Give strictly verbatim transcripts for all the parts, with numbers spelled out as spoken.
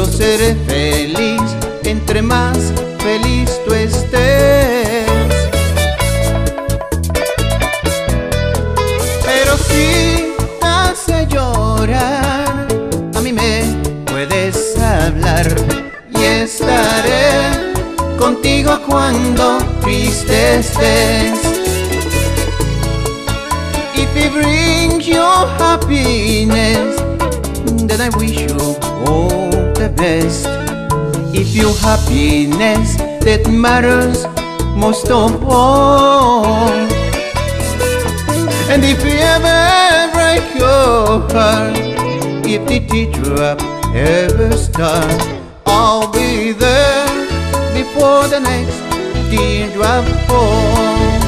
yo seré feliz entre más feliz tú estés. Pero si te hace llorar, a mí me puedes hablar y estaré contigo cuando triste estés. If it brings you happiness, then I wish you all the best. If your happiness that matters most of all, and if you ever break your heart, if the teardrop ever start, I'll be there before the next teardrop falls.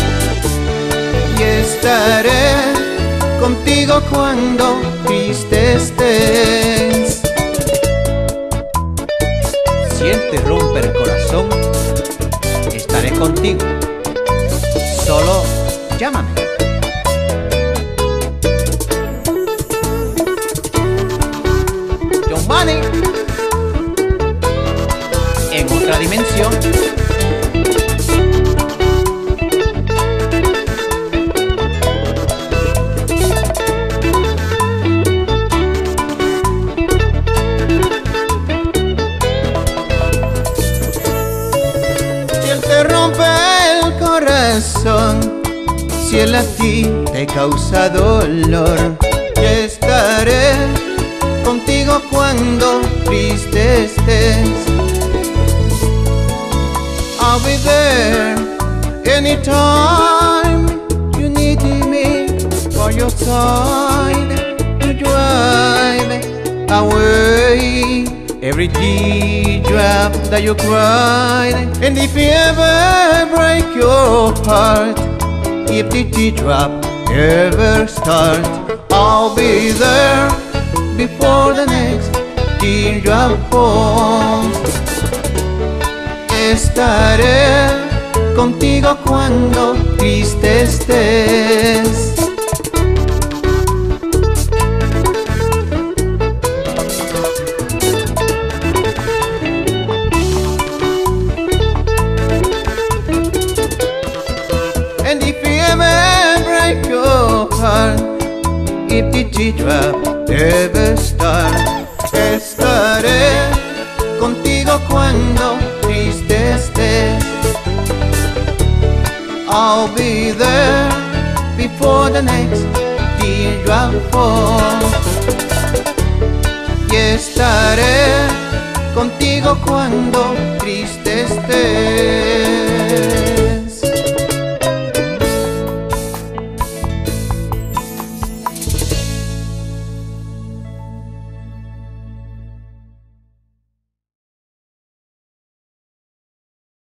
Y estaré contigo cuando triste estés. Siente romper el corazón, estaré contigo. Solo llámame. John Money, en otra dimensión. Si él a ti te causa dolor, yo estaré contigo cuando triste estés. I'll be there anytime you need me, for your side to drive away every teardrop that you cried. And if you ever break your heart, if the teardrop ever start, I'll be there before the next teardrop falls. Estaré contigo cuando triste estés. And if you ever break your heart, if the teardrop ever start, estaré contigo cuando triste estés. I'll be there before the next teardrop falls. Y estaré contigo cuando triste estés.